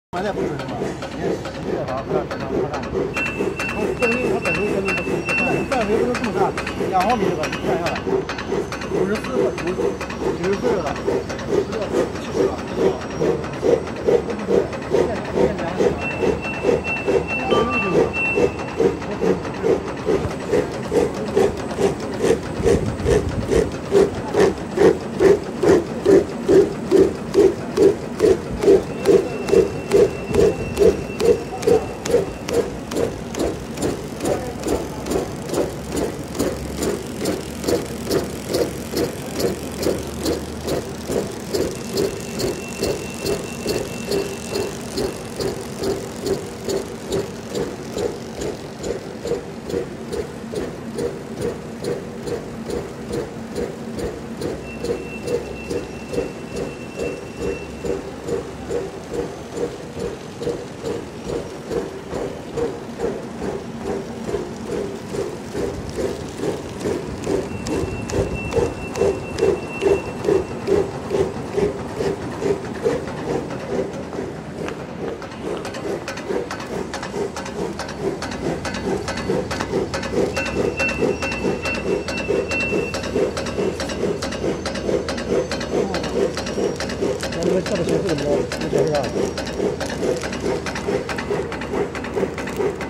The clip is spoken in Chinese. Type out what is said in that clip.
现在不是什么，连洗的话不要经常扩大。证明它本身根本不是一个范围不能这么大，2毫米这个你看下来，54个了，70了。这个测的显示怎么着？能显示啊？